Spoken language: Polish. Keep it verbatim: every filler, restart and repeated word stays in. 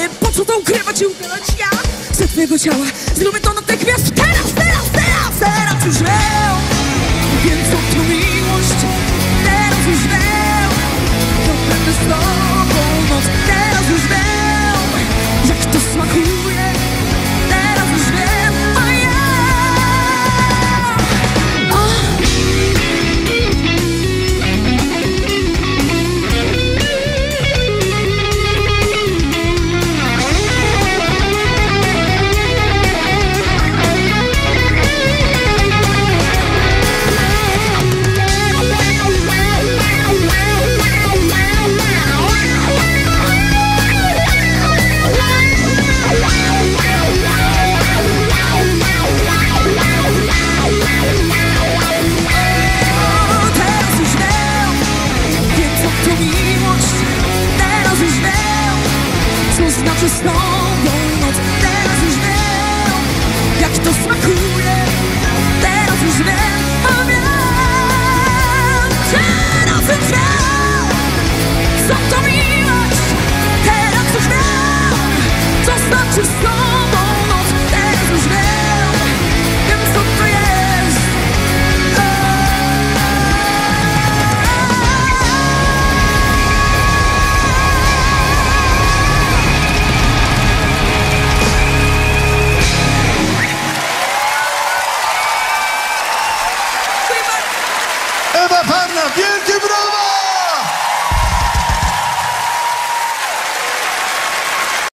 nie, po co to ukrywać i ukrywać ja chcę twojego ciała, zróbmy to natychmiast. Teraz, teraz, teraz, teraz już wiem, wiem co to miłość. Teraz już wiem, to będę z tobą noc. Teraz już wiem, jak to smakuje. Teraz już wiem, a ja znaczy snow.